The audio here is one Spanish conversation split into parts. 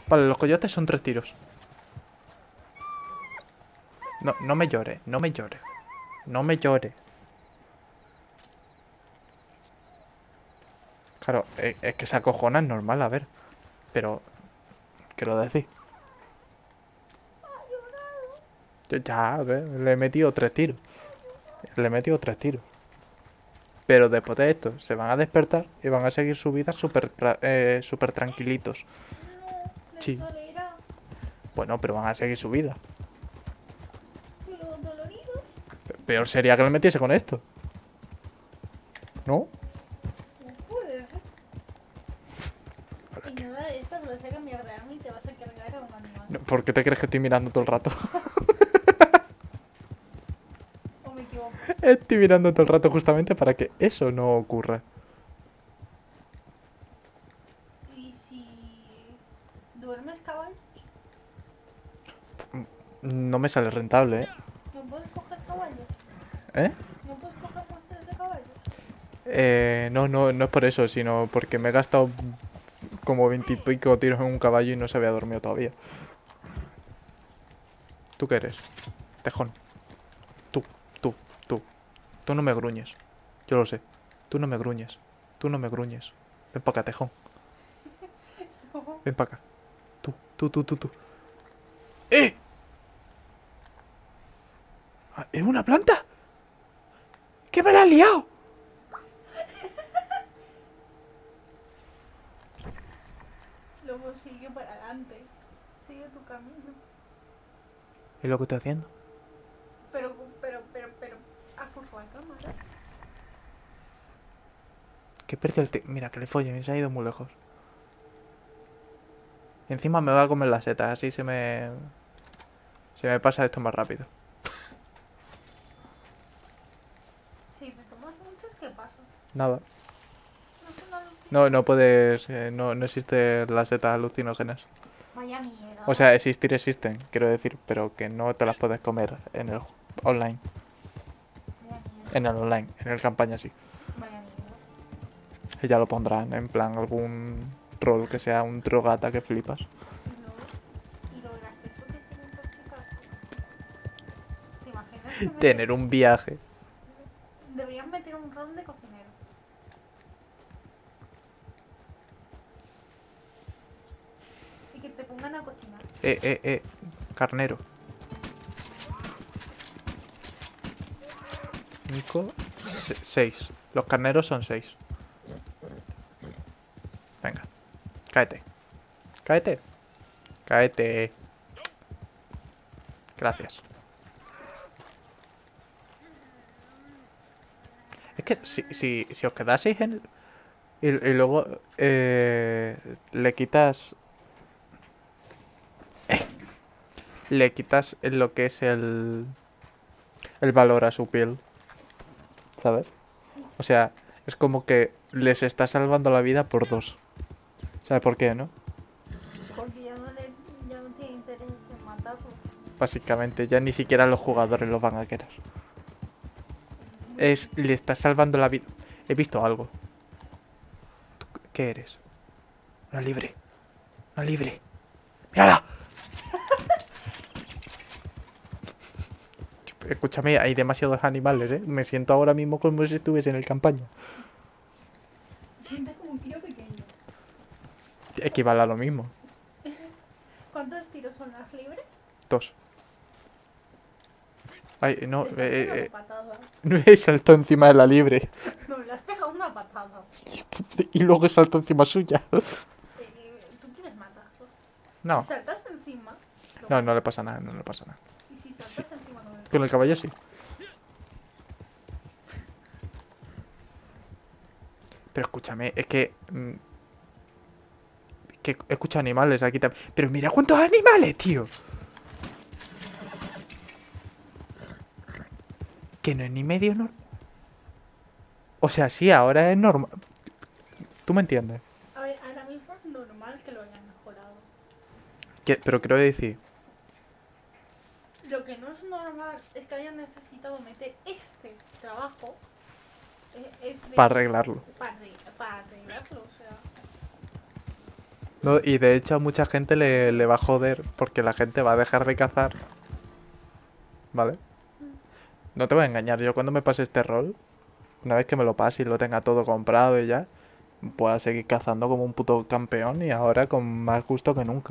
Vale, los coyotes son 3 tiros. No, no me llores, no me llores. No me llores. Claro, es que se acojona, es normal, a ver. Pero, quiero decir. Ya, a ver, le he metido 3 tiros. Le he metido 3 tiros. Pero después de esto, se van a despertar y van a seguir su vida súper súper tranquilitos. No, Sí. les dolerá. Bueno, pero van a seguir su vida. Pero dolorido. Peor sería que le metiese con esto. ¿No? No puede ser. Y nada de esto, lo vas a cambiar de arma y te vas a cargar a un animal. No, ¿por qué te crees que estoy mirando todo el rato? ¿O me equivoco? Estoy mirando todo el rato justamente para que eso no ocurra. ¿Y si duermes caballos? No me sale rentable, ¿eh? ¿No puedes coger caballos? ¿Eh? ¿No puedes coger muestras de caballos? No es por eso, sino porque me he gastado como 20 y pico tiros en un caballo y no se había dormido todavía. ¿Tú qué eres? Tejón. Tú, tú, tú. Tú no me gruñes. Yo lo sé. Tú no me gruñes. Tú no me gruñes. Ven para acá, tejón. Ven para acá. Tú. ¡Eh! Ah, ¿es una planta? ¿Qué me la has liado? Luego sigue para adelante. Sigue tu camino. ¿Es lo que estoy haciendo? Pero. Apurro a cámara. ¿Qué precio el Mira, que le follen, se ha ido muy lejos. Y encima me va a comer las setas, así se me... Se me pasa esto más rápido. Si me tomas muchos, ¿qué pasa? Nada. No son alucinógenos. No puedes... no existen las setas alucinógenas. Vaya mierda. O sea, existen, quiero decir, pero que no te las puedes comer en el online. Vaya mierda. En el online, en el campaña sí. Vaya mierda. Y ya lo pondrán, en plan, algún rol que sea un drogata que flipas. Y lo gracioso que es el intoxicado. ¿Te imaginas que Tener un viaje. deberían meter un rol de cocinero? Y que te pongan a cocinar. Carnero. 5, 6. Los carneros son 6. Venga. Cáete. Cáete. Cáete. Gracias. Es que si os quedaseis en... Y luego le quitas... le quitas lo que es el valor a su piel. ¿Sabes? O sea, es como que les está salvando la vida por 2. ¿Sabes por qué, no? Porque ya no tiene interés en matarlo. Básicamente, ya ni siquiera los jugadores los van a querer. Le está salvando la vida. He visto algo. ¿Tú qué eres? Una libre. Una libre. ¡Mírala! Escúchame, hay demasiados animales, ¿eh? Me siento ahora mismo como si estuviese en el campaña. Sientes como un tiro pequeño. Equivale a lo mismo. ¿Cuántos tiros son las libres? 2. Ay, no, Te estás pegando patadas. no saltó encima de la libre. No, le has pegado una patada. Y luego saltó encima suya. ¿Tú quieres matarlo? No, Si saltas encima... no le pasa nada, no le pasa nada. Y si saltas encima no me... Con el caballo sí. Pero escúchame, es que... que escucho animales aquí también. Pero mira cuántos animales, tío. Que no es ni medio normal. O sea, sí, ahora es normal. ¿Tú me entiendes? A ver, ahora mismo es normal que lo hayan mejorado. Pero quiero decir... Lo que no es normal es que hayan necesitado meter este trabajo para arreglarlo. para arreglarlo, o sea... No, y de hecho a mucha gente le va a joder porque la gente va a dejar de cazar. ¿Vale? No te voy a engañar, yo cuando me pase este rol, una vez que me lo pase y lo tenga todo comprado y ya, pueda seguir cazando como un puto campeón y ahora con más gusto que nunca.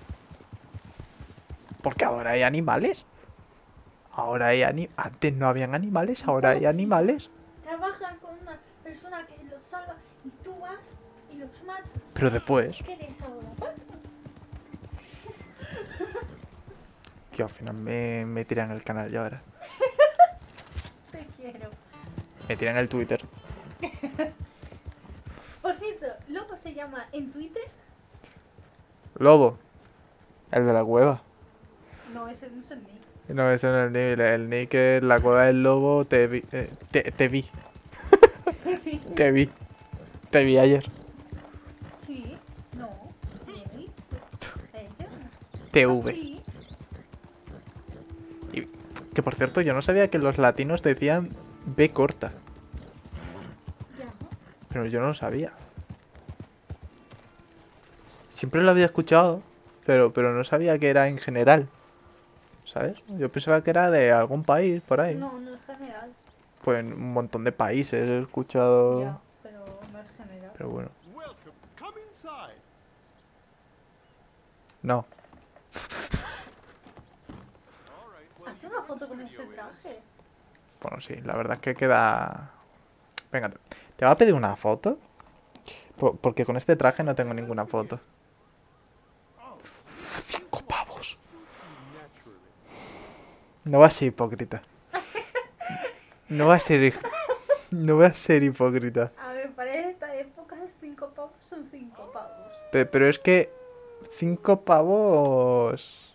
Porque ahora hay animales. Ahora hay Antes no habían animales, ahora hay animales. Trabajan con una persona que los salva y tú vas y los matas. Pero después, ¿Qué eres ahora? que al final me tiran el canal ya ahora. Te quiero. Me tiran el Twitter. Por cierto, Lobo se llama en Twitter. Lobo. El de la cueva. No, ese no es el nick. No, ese no es el nick. El nick es la cueva del lobo. Te vi. Te vi. Te vi. Te vi ayer. Sí, no, él, ella. TV. Sí. Y, que por cierto, yo no sabía que los latinos decían B corta. Ya. Pero yo no lo sabía. Siempre lo había escuchado. Pero no sabía que era en general. ¿Sabes? Yo pensaba que era de algún país por ahí. No, no es general. Pues en un montón de países he escuchado. Ya, pero no es general. Pero bueno. Welcome. Come inside. No. All right. Well, Hazte you una know foto what con the ese studio is. traje. Bueno, sí, la verdad es que queda. Venga, ¿te va a pedir una foto? Porque con este traje no tengo ninguna foto. 5 pavos. Naturally. No va a ser hipócrita. No va a ser. No va a ser hipócrita. A ver, para esta época 5 pavos son 5 pavos. Pero es que 5 pavos.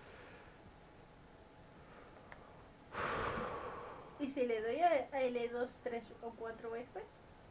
¿Y si le doy a L2, 3 o 4 veces?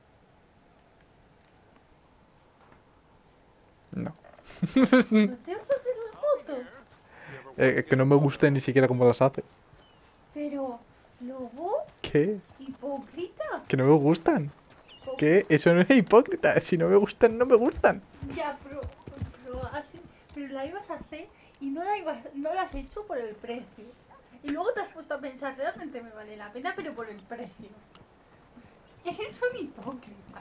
No. ¿No te vas a hacer la foto? Es que no me gusta ni siquiera cómo las hace. Pero, Lobo, ¿Qué? hipócrita. Que no me gustan. ¿Qué? Eso no es hipócrita. Si no me gustan, no me gustan. Ya, pero la ibas a hacer y no la has hecho por el precio. Y luego te has puesto a pensar, realmente me vale la pena, pero por el precio. Eres un hipócrita.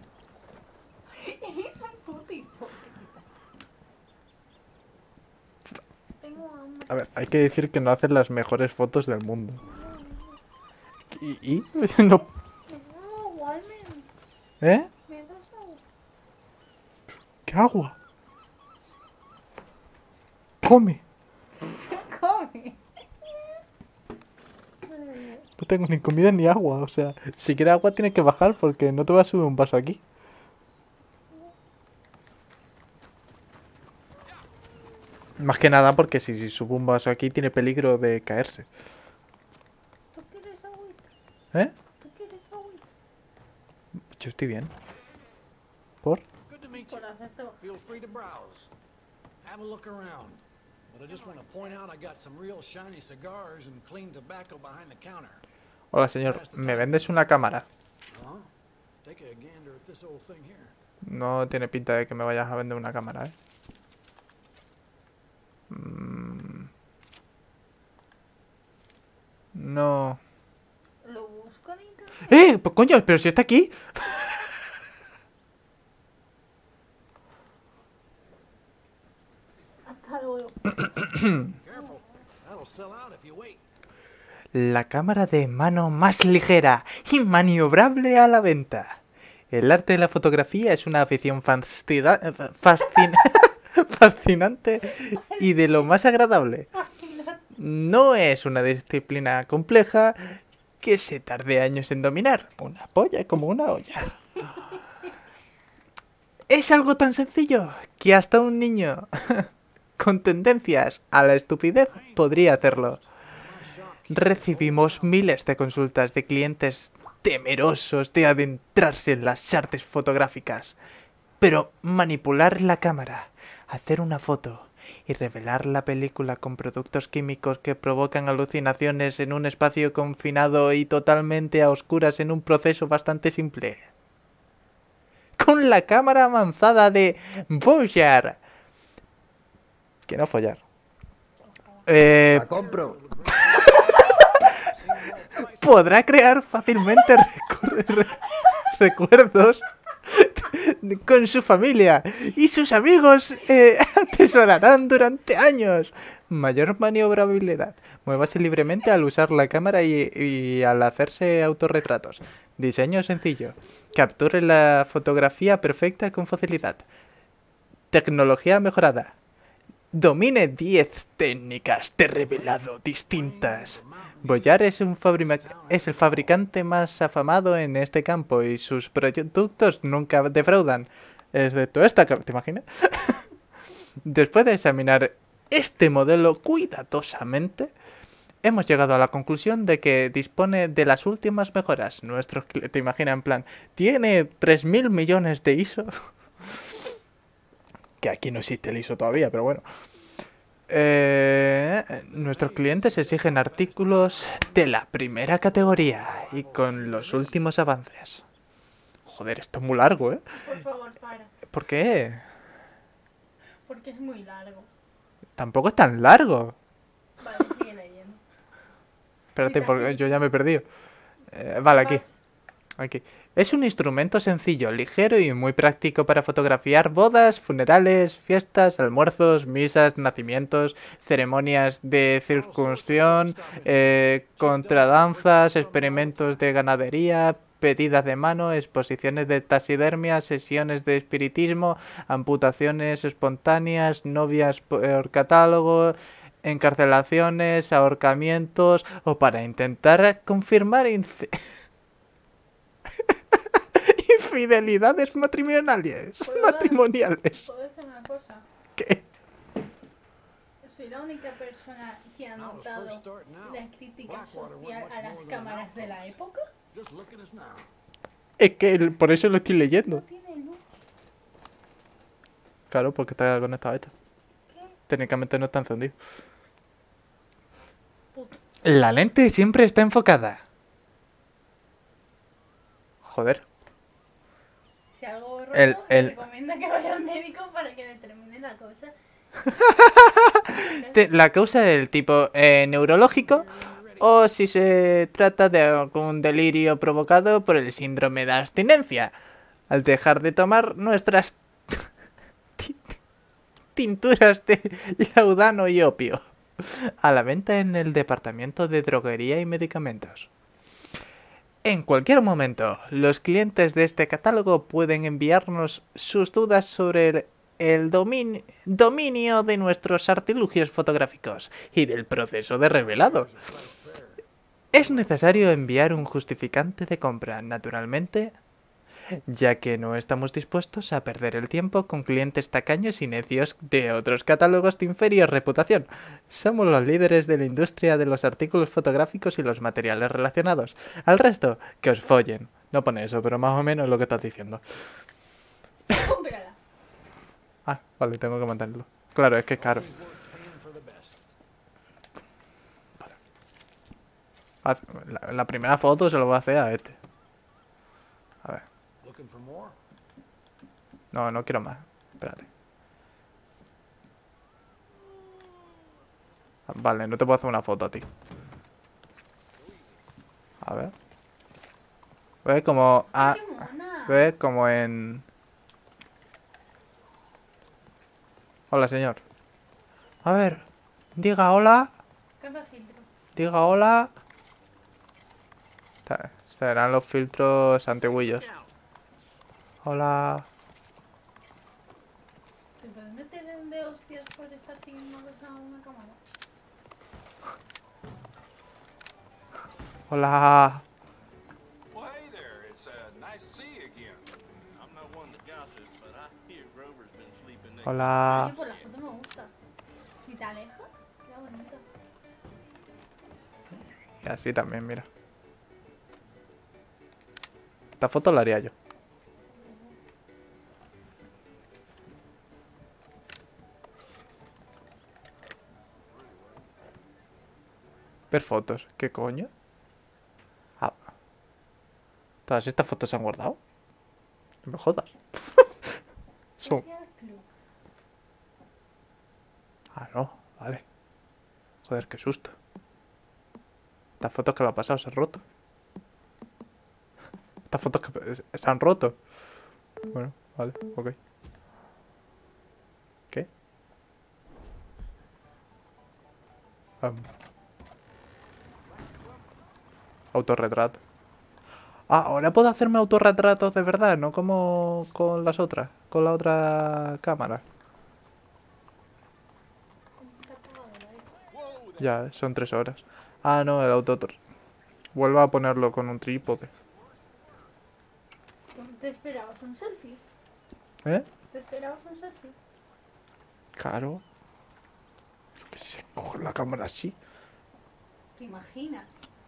Eres un puto hipócrita. Tengo hambre. A ver, hay que decir que no hacen las mejores fotos del mundo. ¿Y? No. Me da agua, al menos. ¿Eh? Me das agua. ¿Qué agua? Come. Come. No tengo ni comida ni agua. O sea, si quieres agua tienes que bajar porque no te va a subir un vaso aquí. Más que nada porque si subo un vaso aquí tiene peligro de caerse. ¿Tú quieres agüita? ¿Eh? ¿Tú quieres agüita? Yo estoy bien. ¿Por? Good to meet you. Por hacerte bajar. Feel free to browse. Have a look around. But I just want to point out I got some real shiny cigars and clean tobacco behind the counter. Hola, señor. ¿Me vendes una cámara? Huh? Take a gander at this old thing here. No tiene pinta de que me vayas a vender una cámara, ¿eh? No. Lo busco en internet. Pues coño, pero si está aquí. Hasta luego. Careful. That'll sell out if you wait. La cámara de mano más ligera y maniobrable a la venta. El arte de la fotografía es una afición fascinante y de lo más agradable. No es una disciplina compleja que se tarde años en dominar. Una polla como una olla. Es algo tan sencillo que hasta un niño con tendencias a la estupidez podría hacerlo. Recibimos miles de consultas de clientes temerosos de adentrarse en las artes fotográficas. Pero manipular la cámara, hacer una foto y revelar la película con productos químicos que provocan alucinaciones en un espacio confinado y totalmente a oscuras en un proceso bastante simple. con la cámara avanzada de Voyager. Que no follar. La compro. Podrá crear fácilmente recuerdos con su familia y sus amigos atesorarán durante años. Mayor maniobrabilidad. Muévase libremente al usar la cámara y al hacerse autorretratos. Diseño sencillo. Capture la fotografía perfecta con facilidad. Tecnología mejorada. Domine 10 técnicas de revelado distintas. Voyager es el fabricante más afamado en este campo y sus productos nunca defraudan. Excepto esta, ¿te imaginas? Después de examinar este modelo cuidadosamente, hemos llegado a la conclusión de que dispone de las últimas mejoras. ¿Te imaginas? En plan, tiene 3.000 millones de ISO. Que aquí no existe el ISO todavía, pero bueno. Nuestros clientes exigen artículos de la primera categoría y con los últimos avances. Joder, esto es muy largo, ¿eh? Por favor, para. ¿Por qué? Porque es muy largo. Tampoco es tan largo. Vale, sigue leyendo. Espérate, porque yo ya me he perdido. Vale, aquí. Vas. Aquí. Es un instrumento sencillo, ligero y muy práctico para fotografiar bodas, funerales, fiestas, almuerzos, misas, nacimientos, ceremonias de circuncisión, contradanzas, experimentos de ganadería, pedidas de mano, exposiciones de taxidermia, sesiones de espiritismo, amputaciones espontáneas, novias por catálogo, encarcelaciones, ahorcamientos o para intentar confirmar infidelidades matrimoniales. Matrimoniales. ¿Puedo decir una cosa? ¿Qué? Soy la única persona que ha notado la crítica social a las cámaras de la época. Just look at us now. Es que por eso lo estoy No leyendo. tiene luz. Claro, porque está conectado a esto. ¿Qué? Técnicamente no está encendido. Puto. La lente siempre está enfocada. Joder. Si algo borroso, El- recomienda que vaya al médico para que determine la cosa. La causa del tipo neurológico o si se trata de algún delirio provocado por el síndrome de abstinencia al dejar de tomar nuestras tinturas de laudano y opio a la venta en el departamento de droguería y medicamentos. En cualquier momento, los clientes de este catálogo pueden enviarnos sus dudas sobre el dominio de nuestros artilugios fotográficos y del proceso de revelado. Es necesario enviar un justificante de compra, naturalmente, ya que no estamos dispuestos a perder el tiempo con clientes tacaños y necios de otros catálogos de inferior reputación. Somos los líderes de la industria de los artículos fotográficos y los materiales relacionados. Al resto, que os follen. No pone eso, pero más o menos es lo que estás diciendo. Cómprala. Ah, vale, tengo que mantenerlo. Claro, es que es caro. La primera foto se lo voy a hacer a este. A ver. Looking for more? No, no quiero más. Espérate. Vale, no te puedo hacer una foto a ti. A ver. ¿Ves? Como... Ah, ¡Qué mona! ¿ves? Como en... Hola, señor. A ver. Diga hola. Cambia filtro. Diga hola. Serán los filtros antiguillos. Hola. ¿Te puedes meter en de hostias por estar siguiendo a una cámara? Hola. Well, hey there. It's nice to see you again. I'm not one that gossips, but I hear Grover's been sleeping next. Hola. Oye, pues la foto me gusta. Si te alejas, queda bonita. Y así también, mira. Esta foto la haría yo. Ver fotos. ¿Qué coño? Ah. ¿Todas estas fotos se han guardado? No me jodas. pasó? Gracias, club. Ah, no, vale. Joder, qué susto. Estas fotos que lo ha pasado se han roto. Estas fotos que se han roto. Bueno, vale, ok. ¿Qué? Autorretrato. Ah, ahora puedo hacerme autorretratos de verdad, no como con las otras, con la otra cámara. Ya, son 3 horas. Ah, no, el autotor. Vuelvo a ponerlo con un trípode. ¿Te esperabas un selfie? ¿Eh? ¿Te esperabas un selfie? Claro. Que se coge la cámara así. ¿Te imaginas?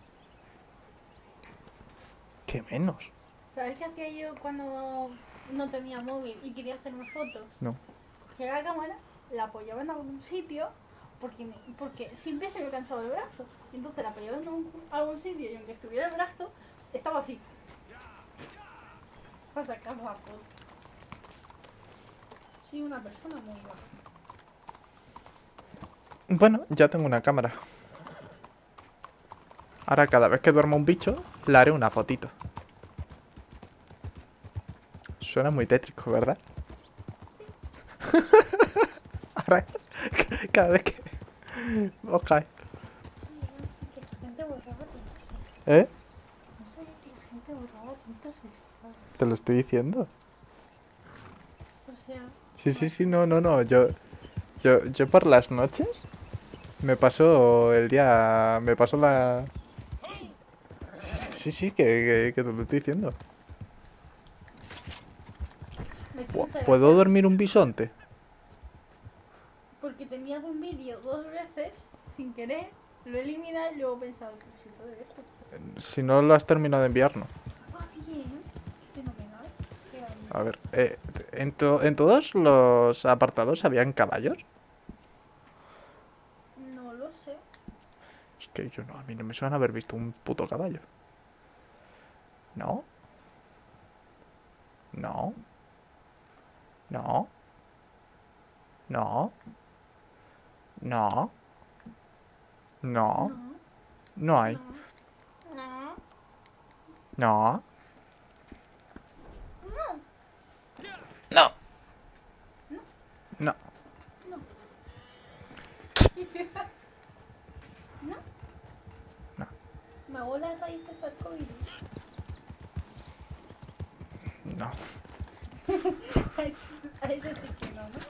¿Qué menos? ¿Sabes qué hacía yo cuando no tenía móvil y quería hacerme fotos? No. Cogía la cámara, la apoyaba en algún sitio, porque siempre se me cansaba el brazo. Entonces la apoyaba en algún sitio y aunque estuviera el brazo, estaba así. Para sacar la foto. Soy una persona muy baja. Bueno, ya tengo una cámara. Ahora cada vez que duerma un bicho, le haré una fotito. Suena muy tétrico, ¿verdad? Sí. Ahora, cada vez que... Ok. Sí, no sé que la gente borraba tantos. ¿Eh? No sé que la gente borraba tantos estados. Te lo estoy diciendo. O sea, Sí, no. Yo por las noches me paso el día... Me paso la... Sí, que te lo estoy diciendo. me he hecho mucha ¿Puedo gracia dormir un bisonte? porque tenía un vídeo 2 veces sin querer, lo he eliminado y luego he pensado que si puedo ver esto. Si no lo has terminado de enviar, no. Ah, bien, fenomenal. Qué bien. A ver, ¿en todos los apartados habían caballos? No lo sé. Es que yo no, a mí no me suena haber visto un puto caballo. ¿No? No. No. No. No. No. No, No hay. no, No. no, No. No. no. ¿No? No. Me hago las raíces arcoíris. No. A eso sí que no, ¿no?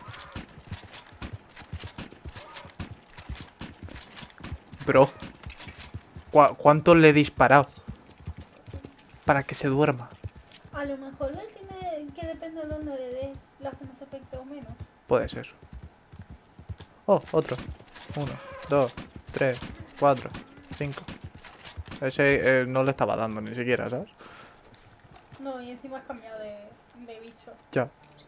Bro. ¿Cuánto le he disparado? Para que se duerma. A lo mejor él tiene que depende de dónde le des, le hace más efecto o menos. Puede ser. Oh, otro. 1, 2, 3, 4, 5. Ese no le estaba dando ni siquiera, ¿sabes? No, y encima has cambiado de bicho. Ya.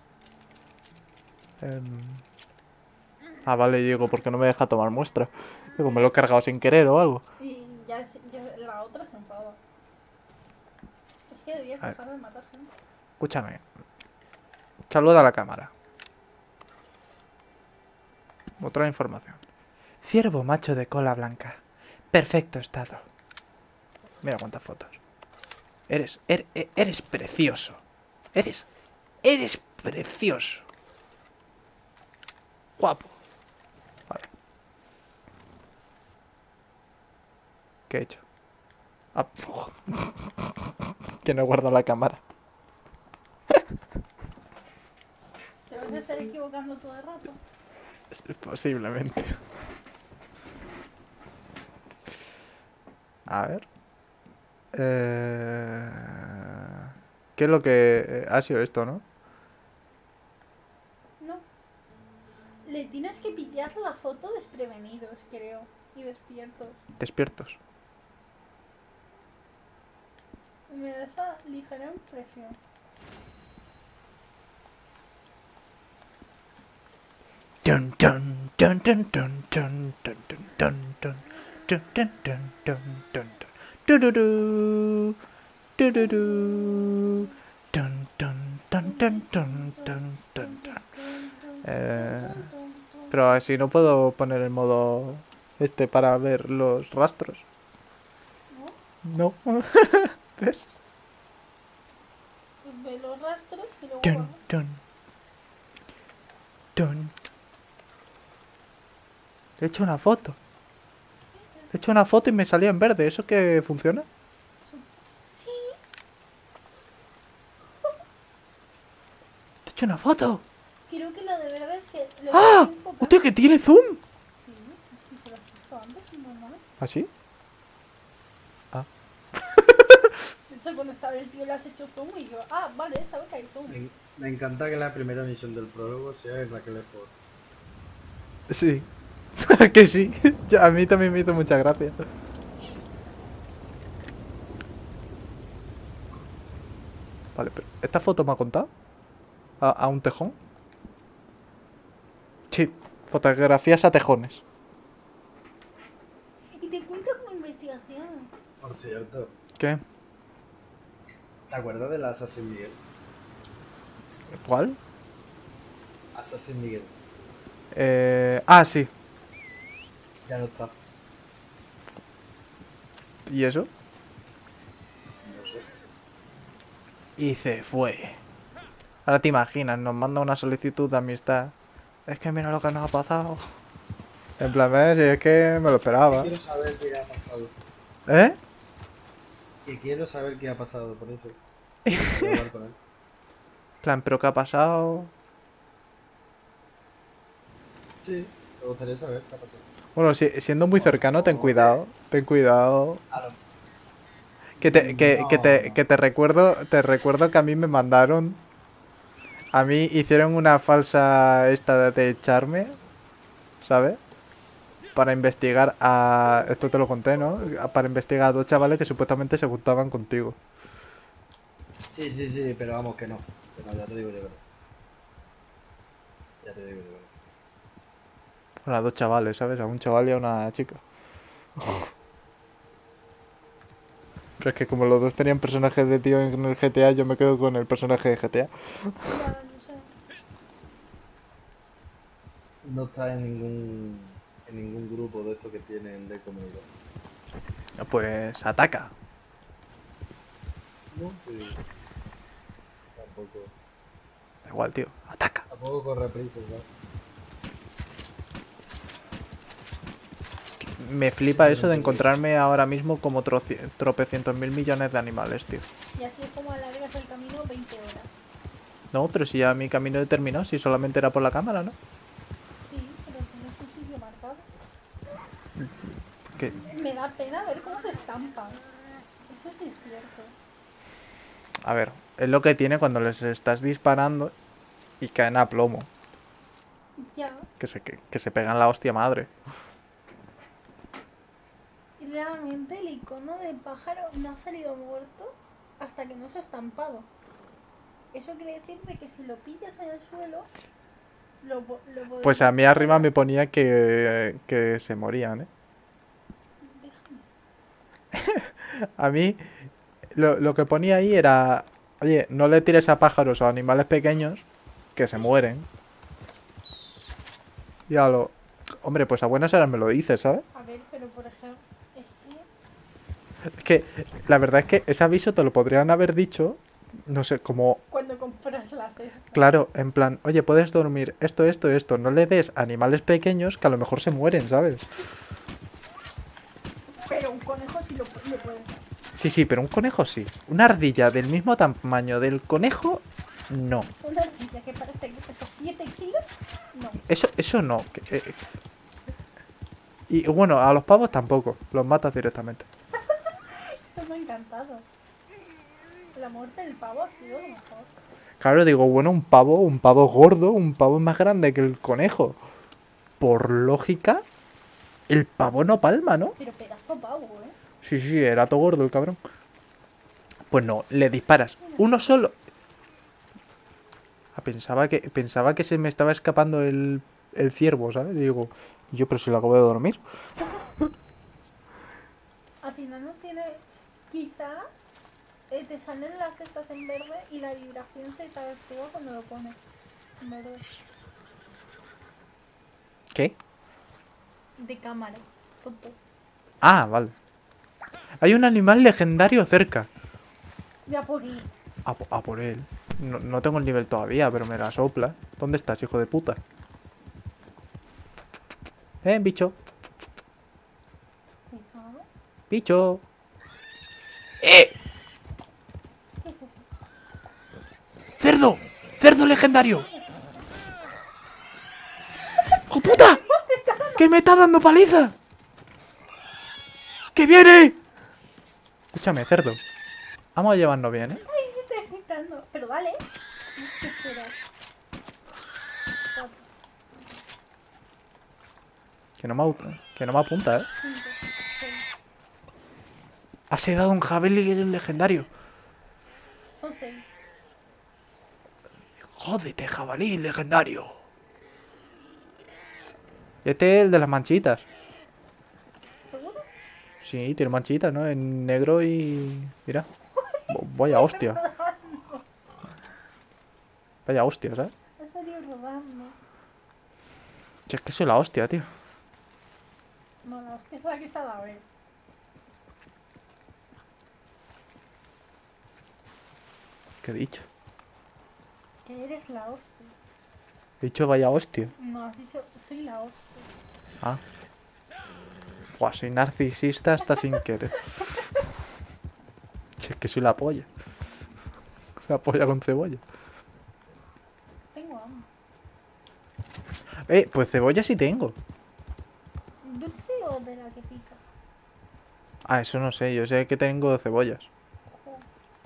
Ah, vale, digo, porque no me deja tomar muestra. Digo, me lo he cargado sin querer o algo. Y ya la otra se enfada. Es que debías A ver. dejar de matar gente. Escúchame. Saluda a la cámara. Otra información. Ciervo macho de cola blanca. Perfecto estado. Mira cuántas fotos. Eres precioso. Eres precioso. Guapo. Vale. ¿Qué he hecho? Ah, que no guarda la cámara. Te vas a estar equivocando todo el rato. Posiblemente. A ver. ¿Qué es lo que ha sido esto, no? No. Le tienes que pillar la foto desprevenidos, creo. Y despiertos. Despiertos. Me da esa ligera impresión. Dun dun dun dun dun dun dun dun dun dun dun dun dun dun dun du du du du du du dun dun Tan, tan, tan, tan, tan, tan. Pero así no puedo poner el modo este para ver los rastros. ¿No? No. ¿Ves? Pues ve los rastros y luego... Tun, tun. Tun. Le he hecho una foto. Le he hecho una foto y me salía en verde. ¿Eso qué funciona? Sí, Te he hecho una foto. creo que lo de verdad es que... Lo ¡Ah! que tiempo pasa- ¡Hostia, que tiene zoom! Sí, sí se lo has visto antes, es normal. ¿Así? De hecho, cuando estaba el tío le has hecho zoom y yo... Ah, vale, sabe que hay zoom. Me encanta que la primera misión del prólogo sea en la que le por. Sí. Que sí. Ya, a mí también me hizo mucha gracia. Vale, pero ¿esta foto me ha contado? ¿A un tejón? Sí, fotografías a tejones. Y te cuenta como investigación. Por cierto, ¿Qué? ¿te acuerdas del Assassin Miguel? ¿Cuál? Assassin Miguel. Sí. Ya no está. ¿Y eso? No sé. Y se fue. Ahora te imaginas, nos manda una solicitud de amistad. Es que mira lo que nos ha pasado. En plan, ¿ves? Y es que me lo esperaba. Quiero saber qué ha pasado. ¿Eh? Y quiero saber qué ha pasado, por eso. Quiero hablar con él. En plan, ¿pero qué ha pasado? Sí, me gustaría saber qué ha pasado. Bueno, siendo muy cercano, ten cuidado. Ten cuidado. A lo- Que te recuerdo que a mí me mandaron. A mí hicieron una falsa esta de echarme, ¿sabes? Para investigar a... Esto te lo conté, ¿no? Para investigar a dos chavales que supuestamente se gustaban contigo. Sí, sí, sí, pero vamos que no. Que no, ya te digo yo que no. Ya te digo yo que no. Bueno, a dos chavales, ¿sabes? A un chaval y a una chica. Pero es que como los dos tenían personajes de tío en el GTA, yo me quedo con el personaje de GTA. Ya, no sé. No está en ningún grupo de estos que tienen de comunidad. Pues ataca. No, sí. Tampoco. Da igual, tío. Ataca. Tampoco corre prisa, ¿sabes? Me flipa eso de encontrarme ahora mismo como tropecientos mil millones de animales, tío. Y así es como alargas el camino 20 horas. No, pero si ya mi camino he terminado, si solamente era por la cámara, ¿no? Sí, pero tienes un sitio marcado. Que... Me da pena ver cómo te estampan. Eso sí es cierto. A ver, es lo que tiene cuando les estás disparando y caen a plomo. Ya. Que se pegan la hostia madre. Y realmente el icono del pájaro no ha salido muerto hasta que no se ha estampado. Eso quiere decir de que si lo pillas en el suelo, lo podemos... Pues a mí arriba me ponía que se morían, ¿eh? Déjame. A mí lo que ponía ahí era... Oye, no le tires a pájaros o animales pequeños que se mueren. Ya lo... Hombre, pues a buenas horas me lo dices, ¿sabes? A ver, pero por ejemplo, es que Es que la verdad es que ese aviso te lo podrían haber dicho, no sé, como... cuando compras la cesta. Claro, en plan, oye, puedes dormir esto. No le des a animales pequeños que a lo mejor se mueren, ¿sabes? Pero un conejo sí le puedes dar. Sí, pero un conejo sí. Una ardilla del mismo tamaño del conejo, no. Una ardilla que parece que pesa 7 kilos, no. Eso no. Y bueno, a los pavos tampoco. Los matas directamente. Eso me ha encantado. La muerte del pavo ha sido lo mejor. Claro, digo, bueno, un pavo gordo, un pavo más grande que el conejo. Por lógica, el pavo no palma, ¿no? Pero pedazo pavo, ¿eh? Sí, era todo gordo el cabrón. Pues no, le disparas uno solo. Ah, pensaba que se me estaba escapando el ciervo, ¿sabes? Y digo, yo, pero si lo acabo de dormir. Al final no tiene... Quizás te salen las estas en verde y la vibración se te activa cuando lo pones en verde. ¿Qué? De cámara, tonto. Ah, vale. Hay un animal legendario cerca. Ya por ir. A por él. No, no tengo el nivel todavía, pero me la sopla. ¿Dónde estás, hijo de puta? Bicho. Cuidado. Bicho. ¿Qué es eso? ¡Cerdo! ¡Cerdo legendario! ¡Oh, puta! ¡Que me está dando paliza! ¡Que viene! Escúchame, cerdo. Vamos a llevarnos bien, ¿eh? Ay, me estoy gritando. Pero dale. ¿Qué esperas? Que no me apunta, ¿eh? 5, 6. Has dado un jabalí legendario. Son 6. Jódete, jabalí legendario. Este es el de las manchitas. ¿Seguro? Sí, tiene manchitas, ¿no? En negro y... Mira. Vaya hostia. Vaya hostia, ¿sabes? Ha salido rodando. Si es que soy la hostia, tío. No, la hostia es la que se ha dado él. ¿Qué he dicho? Que eres la hostia. He dicho vaya hostia. No, has dicho soy la hostia. Ah. Buah, soy narcisista hasta sin querer. Si es que soy la polla. La polla con cebolla. Tengo hambre. Pues cebolla sí tengo. ¿Dulce o de la que pica? Ah, eso no sé. Yo sé que tengo cebollas. Jo.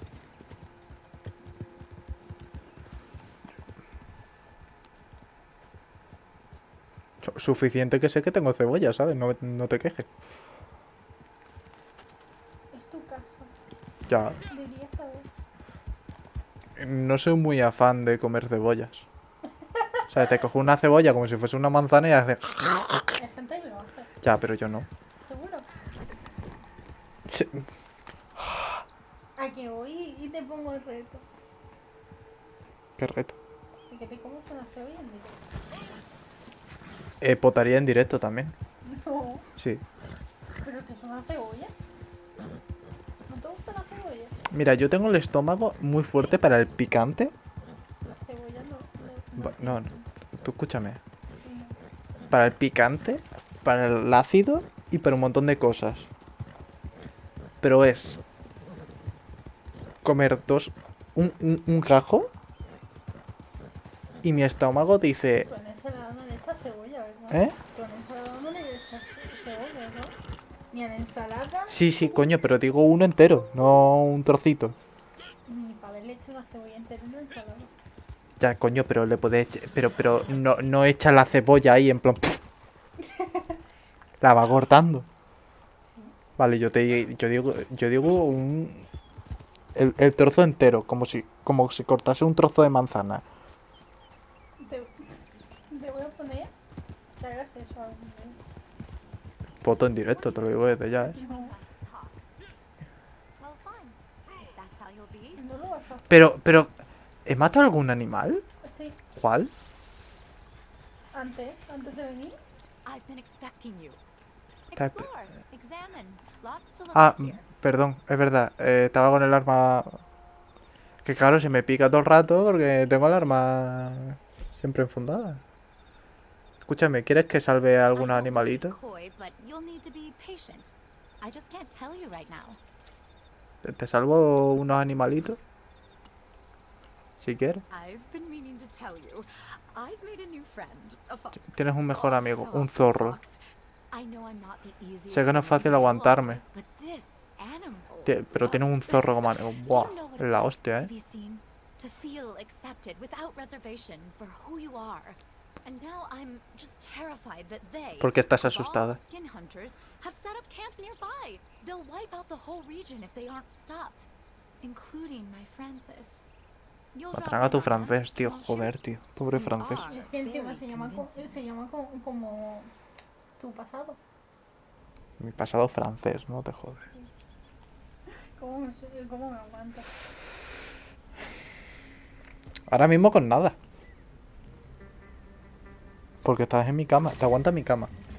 Suficiente que sé que tengo cebollas, ¿sabes? No, no te quejes. Es tu casa. Ya. Deberías saber. No soy muy afán de comer cebollas. O sea, te cojo una cebolla como si fuese una manzana y hace... Hay gente que lo hace. Ya, pero yo no. ¿Seguro? Sí. A que voy y te pongo el reto. Qué reto. De que te comes una cebolla en directo. Potaría en directo también. No, Sí. pero que es una cebolla. ¿No te gusta la cebolla? Mira, yo tengo el estómago muy fuerte para el picante. La cebolla no. No, no. Tú escúchame. Para el picante, para el ácido y para un montón de cosas. Pero es comer un gajo y mi estómago dice... Con ensalada no le echas cebolla, ¿verdad? ¿Eh? Con ensalada no le echas cebolla, ¿no? Ni en ensalada. Sí, sí, coño, pero digo uno entero, no un trocito. Mi padre le echa una cebolla entera en la ensalada. Ya, coño, pero le puedes echar... Pero no echa la cebolla ahí en plan... La va cortando. Vale, yo digo el trozo entero, como si cortase un trozo de manzana. Te voy a poner que hagas eso algún día. Foto en directo, te lo digo desde ya, ¿eh? No, Well, fine. If that's how you'll be. no lo vas a hacer. Pero, ¿he matado algún animal? Sí, ¿Cuál? antes de venir. I've been expecting you. That- Explore, examine. Lots to look Ah, at here. perdón, es verdad. Estaba con el arma... Que claro, se me pica todo el rato porque tengo el arma siempre enfundada. Escúchame, ¿quieres que salve a I algún don't animalito? wanna be coy, but you'll need to be patient. I just can't tell you right now. ¿Te salvo unos animalitos? Si quieres. I've been meaning to tell you. I've made a new friend, a fox. Tienes un mejor Oh, amigo, so un awesome zorro. fox. I know I'm not the easiest Sé que no es one fácil to nail, aguantarme. but this animal, Pero tiene un zorro como... Buah, you know what es it's la like hostia, to ¿eh? be seen, to feel accepted without reservation for who you are. And now I'm just terrified that they, ¿Por qué estás of all asustada? skin hunters, have set up camp nearby. They'll wipe out the whole region if they aren't stopped, including my Francis. You'll drop Matarán a tu in on them, francés, tío. won't you? Joder, tío. Pobre You francés. are Y es que encima very se llama, convincing. como tu pasado. Mi pasado francés, no te jodes. ¿Cómo me aguanta? Ahora mismo con nada. Porque estás en mi cama. Te aguanta mi cama.